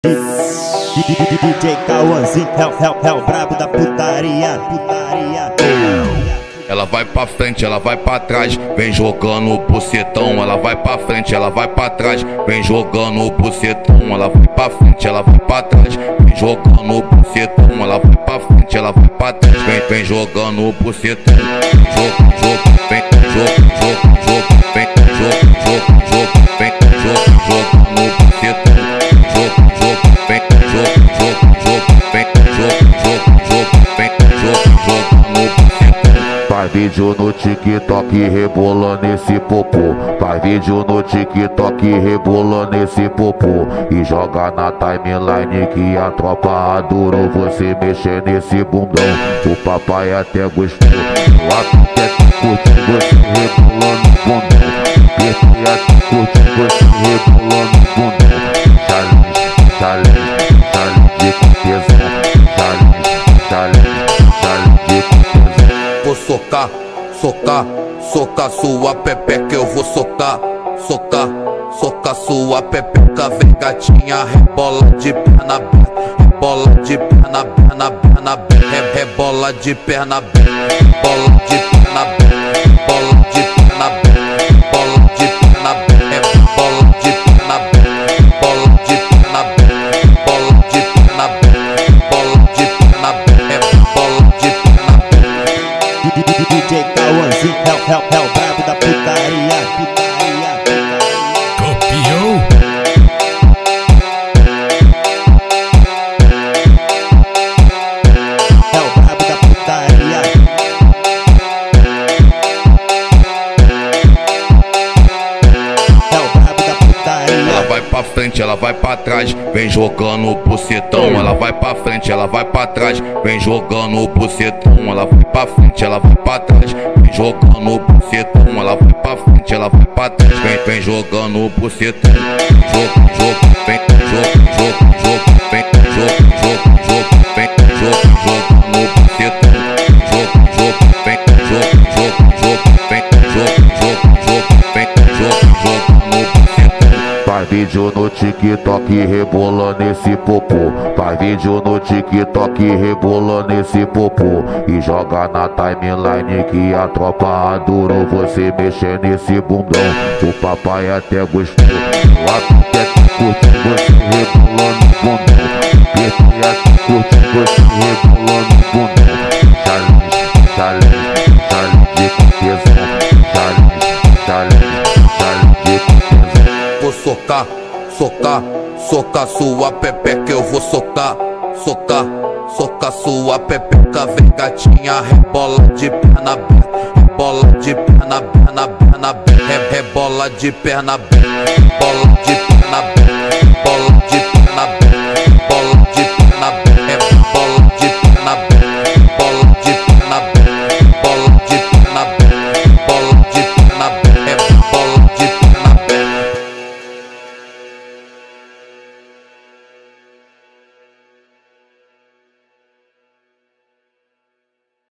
DJ Cauãzinho é o brabo da putaria. Ela vai pra frente, ela vai pra trás, vem jogando o bucetão. Ela vai pra frente, ela vai pra trás, vem jogando o bucetão. Ela vai pra frente, ela vai pra trás, vem jogando o bucetão. Ela vai pra frente, ela vai pra trás, vem jogando o bucetão. Vem jogando o bucetão. Faz vídeo no TikTok rebolando esse popô. Faz vídeo no TikTok rebolando esse popô. E joga na timeline que a tropa adorou você mexer nesse bundão. O papai até gostou. O ato quer que curte você rebolando o bundão. Esse ato curte você rebolando o bundão. Challenge de tesão. Challenge de tesão. Vou socar sua pepeca, eu vou socar sua pepeca. Vem gatinha, rebola de perna aberta, rebola de perna aberta, rebola de perna aberta, rebola de perna aberta, rebola de perna aberta, rebola de perna aberta, rebola de perna aberta, rebola de perna aberta, rebola de perna aberta, rebola de perna aberta, rebola de perna aberta. DJ Cauãzinho é o brabo da putaria. Copiou? É o brabo da putaria. É o brabo da putaria. Ela vai pra frente, ela vai pra trás, vem jogando o bucetão. Ela vai pra frente, ela vai pra trás, vem jogando o bucetão. Ela vai pra frente, ela vai pra trás, vem jogando o bucetão. Ela vai pra frente, ela vai pra trás, vem jogando o bucetão. Faz vídeo no TikTok rebolando esse popô. Faz vídeo no TikTok rebolando esse popô. E joga na timeline que a tropa adorou você mexer nesse bundão. O papai até gostou. O ato quer que curte você rebolando o bundão. Esse ato curte você rebolando o bundão. Challenge de tesão. Challenge de tesão. Vou socar sua pepeca, eu vou socar sua pepeca. Vem gatinha, rebola de perna aberta, rebola de perna aberta, rebola de perna aberta, rebola de